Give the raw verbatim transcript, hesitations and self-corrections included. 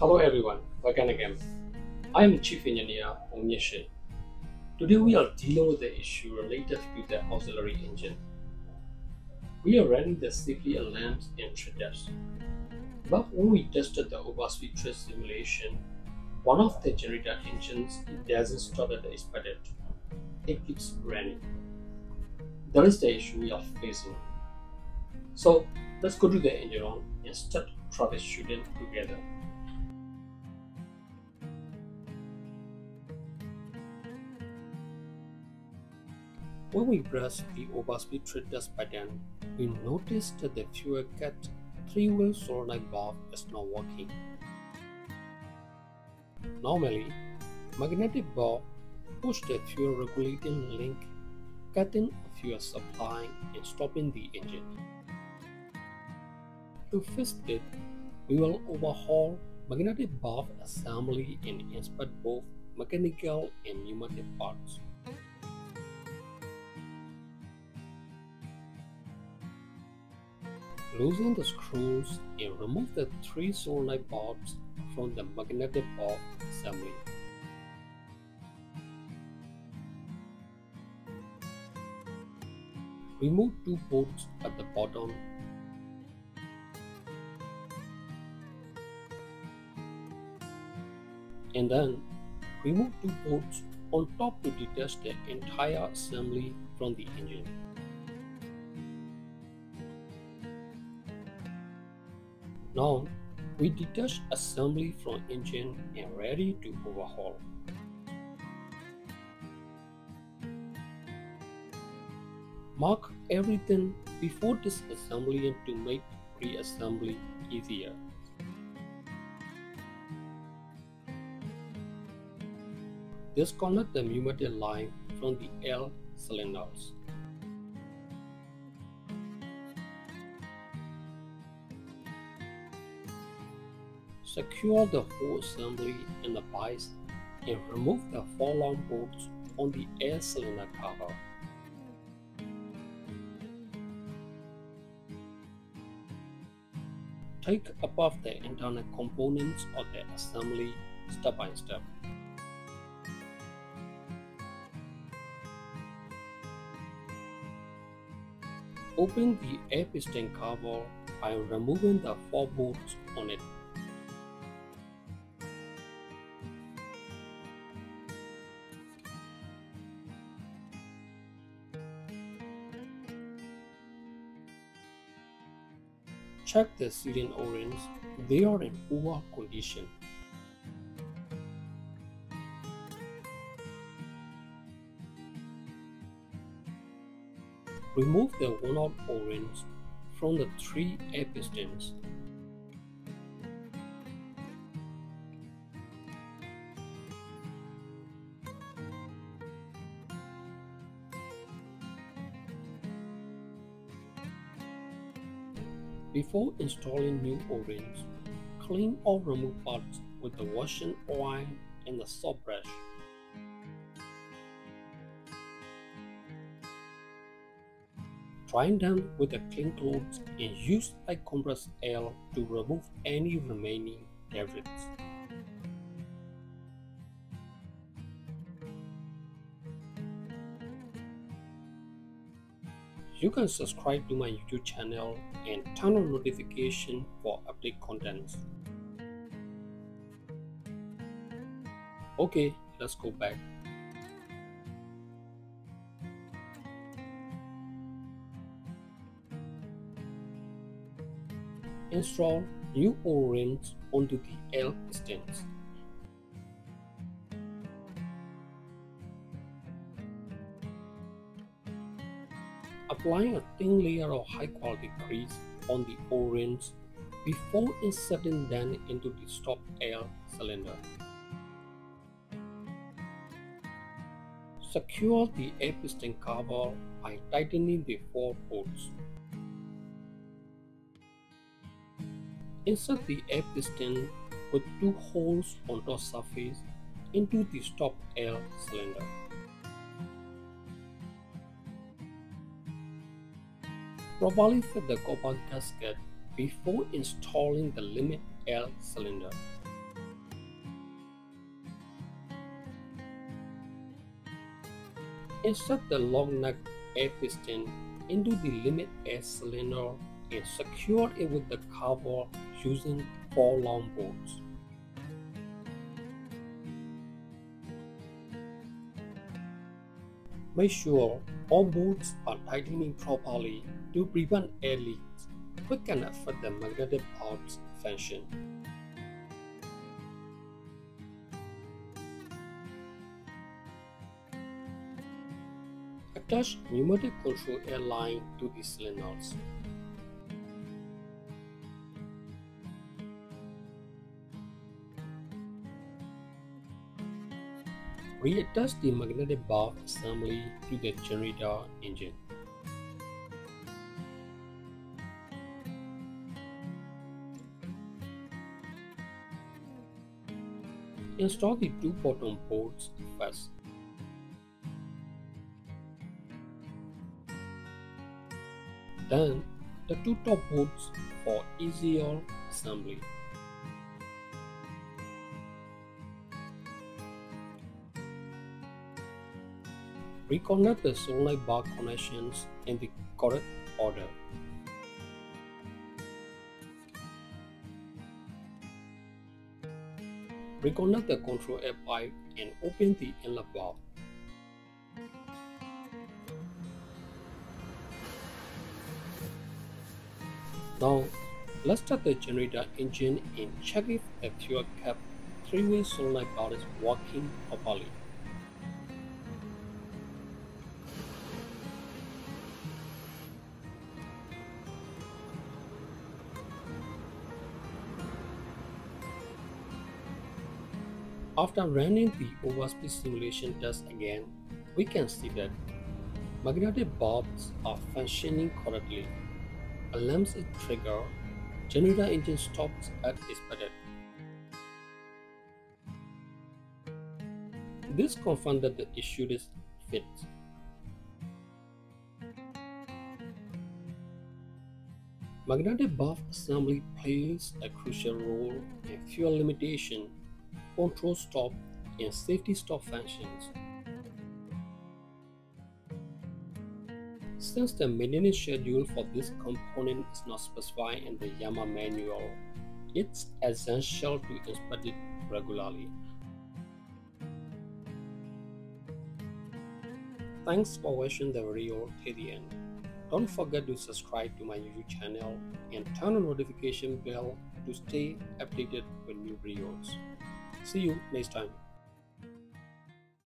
Hello everyone, welcome again. I am Chief Engineer M O E MYiNT SHEiN. Today we are dealing with the issue related to the auxiliary engine. We are running the safety alarms and trip test. But when we tested the Overspeed Trip simulation, one of the generator engines it doesn't start as expected. It keeps running. That is the issue we are facing. So let's go to the engine room and start troubleshooting together. When we press the Overspeed Trip test button, we notice that the fuel cut three-wheel solenoid valve is not working. Normally, magnetic valve push the fuel regulating link, cutting fuel supply and stopping the engine. To fix it, we will overhaul magnetic valve assembly and inspect both mechanical and pneumatic parts. Loosen the screws and remove the three solenoid valves from the magnetic valve assembly. Remove two bolts at the bottom. And then remove two bolts on top to detach the entire assembly from the engine. Now, we detach assembly from engine and ready to overhaul. Mark everything before disassembly to make reassembly easier. Disconnect the pneumatic line from the L cylinders. Secure the whole assembly in the bias and remove the four long bolts on the air cylinder cover. Take apart the internal components of the assembly step by step. Open the air piston cover by removing the four bolts on it. Check the sealing O-rings, they are in poor condition. Remove the worn-out O-rings from the three air pistons. Before installing new O-rings, clean or remove parts with the washing oil and the soap brush. Dry them with the clean clothes and use light compressed air to remove any remaining debris. You can subscribe to my YouTube channel and turn on notification for update contents. Okay, let's go back. Install new O-rings onto the L pistons. Apply a thin layer of high quality grease on the O-rings before inserting them into the stop air cylinder. Secure the air piston cover by tightening the four bolts. Insert the air piston with two holes on top surface into the stop air cylinder. Properly fit the copper gasket before installing the limit air cylinder. Insert the long neck air piston into the limit air cylinder and secure it with the cover using four long bolts. Make sure all bolts are tightening properly to prevent air leaks, which can affect the magnetic valve's function. Attach pneumatic control air line to the cylinders. Reattach the magnetic valve assembly to the generator engine. Install the two bottom bolts first. Then the two top bolts for easier assembly. Reconnect the solenoid bar connections in the correct order. Reconnect the control air pipe and open the inlet valve. Now, let's start the generator engine and check if the fuel cap three-way solenoid valve is working properly. After running the overspeed simulation test again, we can see that magnetic valves are functioning correctly. Alarms is triggered, generator engine stops as expected. This confirms that the issue is fixed. Magnetic valve assembly plays a crucial role in fuel limitation, control stop, and safety stop functions. Since the maintenance schedule for this component is not specified in the Yanmar manual, it's essential to inspect it regularly. Thanks for watching the video till the end. Don't forget to subscribe to my YouTube channel and turn on notification bell to stay updated with new videos. See you next time.